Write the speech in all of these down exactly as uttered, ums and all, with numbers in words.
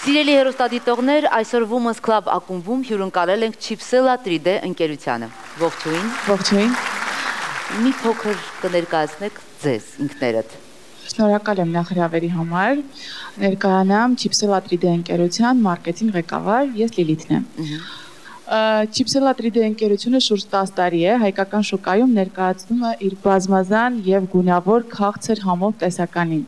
Սիրելի հեռուստադիտողներ, այսօր Women's Club ակումբում հյուրընկալել ենք Chipsela three D ընկերությանը։ Ողջույն։ Ողջույն։ Մի փոքր կներկայացնեք ձեզ ինքներդ։ Շնորհակալ եմ նախհրավերի համար։ Ներկայանամ Chipsela three D ընկերության մարքեթինգ ղեկավար, ես Լիլիթն եմ։ Chipsela three D ընկերությունը շուրջ տասը տարի է հայկական շուկայում ներկայացնում է իր բազմազան եւ գունավոր քաղցր համով տեսականին։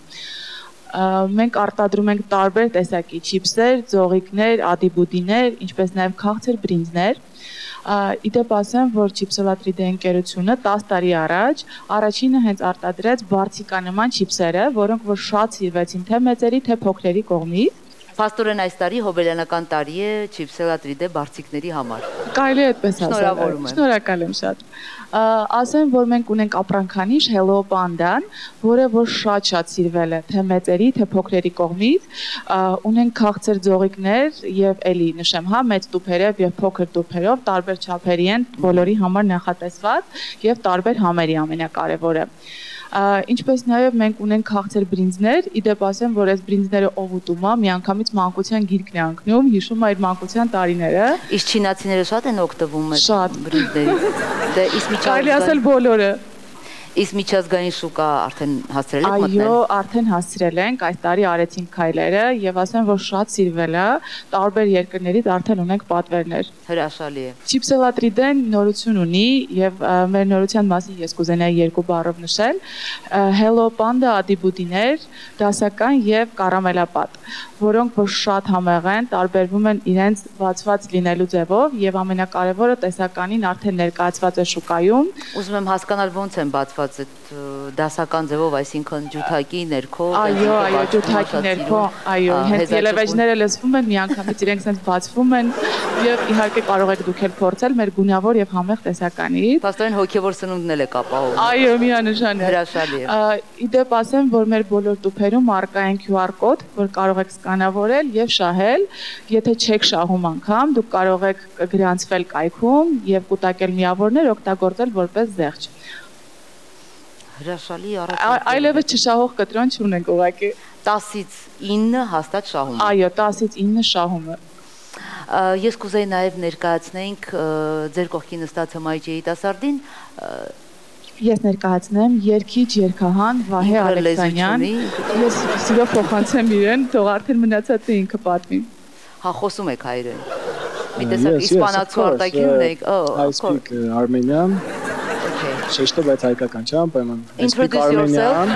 Մենք արտադրում ենք տարբեր տեսակի չիփսեր, ձողիկներ, ադիբուդիներ, ինչպես նաև քաղցր բրինձներ։ Իդեպ ասեմ, որ Chipsela three D ընկերությունը տասը տարի առաջ առաջինը հենց արտադրեց բարձիկանման չիփսերը, որոնք որ շատ սիրվեցին թե մեծերի, թե փոքրերի կողմից։ Փաստորեն այս տարի հոբելյանական տարի է Chipsela three D բարձիկների համար։ Կարելի է այդպես ասել։ Շնորհավորում եմ։ Շնորհակալ եմ շատ։ Ասեմ, որ մենք ունենք ապրանքանիշ Hello Panda-ն, որը որ շատ-շատ սիրվել է թե մեծերի, թե փոքրերի կողմից։ Ունենք քաղցր ձողիկներ եւ էլի նշեմ, հա, մեծ տուփերով եւ փոքր տուփերով տարբեր չափերի են, բոլորի համար նախատեսված եւ տարբեր համերի ամենակարևորը։ Ինչպես նաև մենք ունենք քաղցր բրինձներ, իդեպ ասեմ, որ այս բրինձները ով ուտում է, միանգամից մանկության գիրկն է ընկնում, հիշում է իր մանկության տարիները։ Իսկ չինացիները շատ են օգտվում այդ բրինձներից։ Դե իսկ կարելի ասել բոլորը։ Իսկ միջազգային շուկա արդեն հասցրել եք մտնել։ Այո, արդեն հասցրել ենք, այս տարի արեցինք քայլերը եւ ասեմ, որ շատ սիրվել է, տարբեր երկրներից արդեն ունենք պատվերներ։ Հրաշալի է։ Chipsela three D-ն նորություն ունի եւ մեր նորության մասին ես կուզենայի երկու բառով նշել։ Hello Panda ադիբուդիներ, դասական եւ կարամելապատ, որոնք որ շատ համեղ են, տարբերվում են իրենց բացված լինելու ձևով եւ ամենակարևորը տեսականին արդեն ներկայացված է շուկայում։ Ուզում եմ հասկանալ ոնց են բացված այդ դասական ձևով, այսինքն ջութակի ներքո։ Այո, այո, ջութակի ներքո, այո, հենց ելևէջները լսվում են, միանգամից իրենք sense բացվում են եւ իհարկե կարող եք դուք էլ փորձել մեր գունավոր եւ համեղ տեսականից։ Փաստորեն հոգեվոր սնունդն էլ է կապահովում։ Այո, միանշան է։ Հրաշալի է։ Իդեպ ասեմ, որ մեր բոլոր տուփերում առկա են Q R կոդ, որ կարող եք սկանավորել եւ շահել։ Եթե չեք շահում անգամ, դուք կարող եք գրանցվել կայքում եւ կուտակել միավորներ օգտագործել որպես զեղչ։ Հրաշալի առաջ։ Այլևս չշահող կտրոն չունենք ուղղակի։ տասից ինը հաստատ շահում։ Այո, տասից ինը շահումը։ Ես կուզեի նաև ներկայացնենք ձեր կողքին նստած հմայիչ երիտասարդին։ Ես ներկայացնեմ երգիչ երգահան Վահե Ալեքսանյան։ Ես սիրով փոխանցեմ իրեն, թող արդեն մնացածը ինքը պատմի։ Հա, խոսում եք հայերեն։ Մի տեսակ իսպանացու արտաքին ունեք։ I speak Armenian. Շեշտը բայց հայկական չէ, անպայման։ I speak Armenian.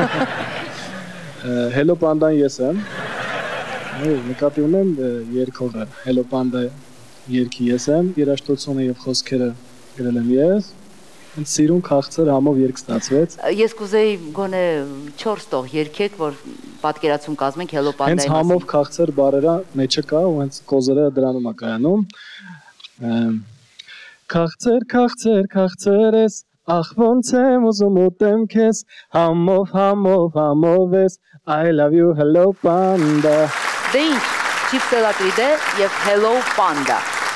Hello Panda-ն ես եմ։ Նկատի ունեմ երգողը Hello Panda երգի ես եմ, երաժշտությունը եւ խոսքերը գրել եմ ես։ Ինձ սիրուն քաղցր համով երգ ստացվեց։ Ես կուզեի գոնե չորս տող երգեք, որ պատկերացում կազմենք Hello Panda-ի մասին։ Հենց համով քաղցր բառերը մեջը կա ու հենց կոզերը դրանում է կայանում։ Քաղցր, քաղցր, քաղցր ես, ախ ոնց եմ ուզում ուտեմ քեզ, համով, համով, համով ես, I love you, Hello Panda։ Դե ինչ, Chipsela three D եւ Hello Panda։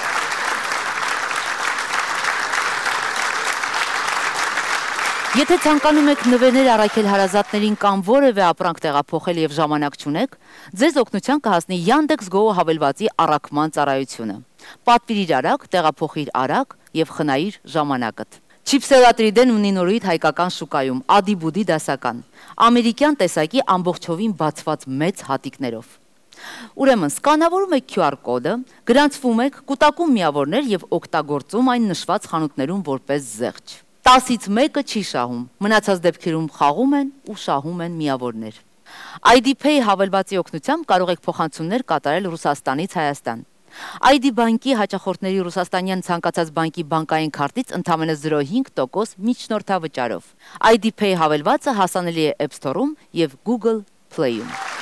Եթե ցանկանում եք նվերներ առաքել հարազատներին կամ որևէ ապրանք տեղափոխել եւ ժամանակ չունեք, ձեզ օգնության կհասնի Yandex Go հավելվածի առաքման ծառայությունը։ Պատվիրիր արագ, տեղափոխիր արագ եւ խնայիր ժամանակդ։ Chipsela three D-ն ունի նորույթ հայկական շուկայում, ադիբուդի դասական, ամերիկյան տեսակի ամբողջովին բացված մեծ հատիկներով։ Ուրեմն սկանավորում եք Q R կոդը, գրանցվում եք, կուտակում միավորներ եւ օգտագործում այն նշված խանութներում որպես զեղչ։ տասից մեկը չի շահում, մնացած դեպքերում խաղում են ու շահում են միավորներ։ I D Pay հավելվածի օգնությամբ կարող եք փոխանցումներ կատարել Ռուսաստանից Հայաստան։ I D բանկի հաճախորդների ռուսաստանյան ցանկացած բանկի բանկային քարտից ընդամենը զրո փոքր հինգ տոկոս միջնորդավճարով։ I D Pay հավելվածը հասանելի է App Store-ում եւ Google Play-ում։